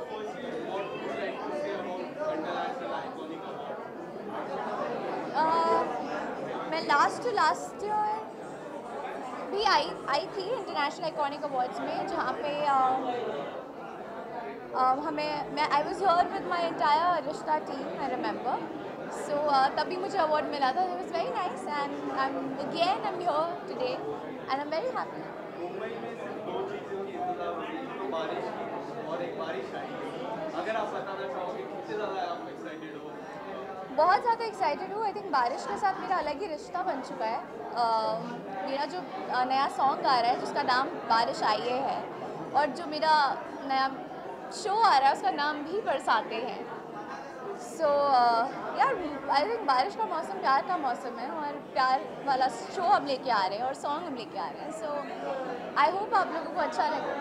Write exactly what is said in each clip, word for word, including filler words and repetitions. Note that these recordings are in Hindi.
मैं लास्ट टू लास्ट ईयर भी आई आई थी इंटरनेशनल आइकॉनिक अवार्ड्स में, जहाँ पे uh, uh, हमें मैं I was here with my entire Rishta team, I remember. So तभी मुझे अवार्ड मिला था. It was very nice and I am again I am here today and I am very happy. Mumbai में सिर्फ दो चीज़ों की इंतजार होती है, तो बारिश की और एक बारिश आई. अगर आप बताना चाहोगे कितने ज़्यादा आप एक्साइटेड हो? बहुत ज़्यादा एक्साइटेड हूँ. आई थिंक बारिश के साथ मेरा अलग ही रिश्ता बन चुका है. uh, मेरा जो नया सॉन्ग आ रहा है जिसका नाम बारिश आइए है, और जो मेरा नया शो आ रहा है उसका नाम भी बरसाते हैं. सो यार आई थिंक बारिश का मौसम प्यार का मौसम है, और प्यार वाला शो हम लेके आ रहे हैं और सॉन्ग हम लेके आ रहे हैं. सो आई होप आप लोगों को अच्छा लगे.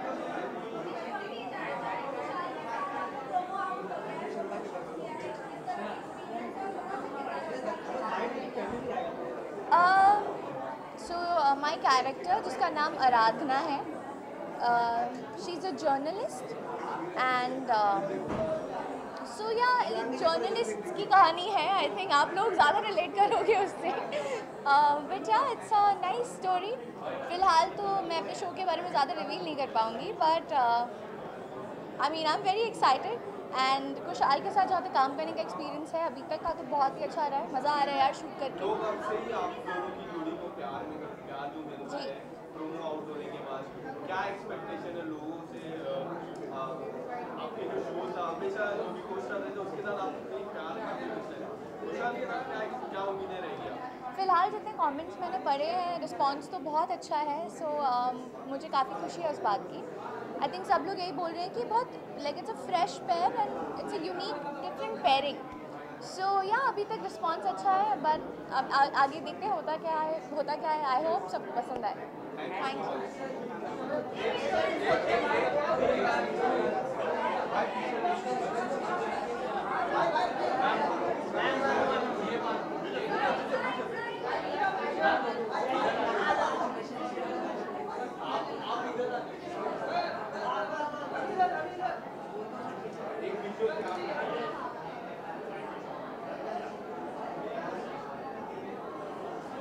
सो माई कैरेक्टर जिसका नाम आराधना है, she is a journalist and so yeah journalist की कहानी है. आई थिंक आप लोग ज़्यादा रिलेट करोगे उससे. बट या इट्स अ नाइस स्टोरी. फ़िलहाल तो मैं अपने शो के बारे में ज़्यादा रिवील नहीं कर पाऊँगी, but I mean I am very excited. And Kushal के साथ जहाँ तक काम करने का एक्सपीरियंस है अभी तक का, तो बहुत ही अच्छा रहा है. मज़ा आ रहा है यार शूट करके. लोग अब से ही आप दोनों की जोड़ी को प्यार में प्यार जो मिलता है प्रोमो आउट होने के बाद, क्या एक्सपेक्टेशन है लोगों से? आ, आपके जो शो था हमेशा जो भी कोस्टर रहते उसके साथ आप कहीं प्यार करते हैं, कुशाल के साथ क्या क्या उम्मीदें रहेगी? फ़िलहाल जितने कमेंट्स मैंने पढ़े हैं रिस्पांस तो बहुत अच्छा है. सो so, uh, मुझे काफ़ी खुशी है उस बात की. आई थिंक सब लोग यही बोल रहे हैं कि बहुत like it's a fresh pair and it's a unique different pairing. So yeah अभी तक रिस्पांस अच्छा है, बट अब आ, आगे देखते हैं होता क्या है होता क्या है. आई होप सबको पसंद आए. Thank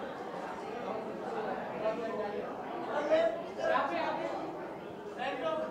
you.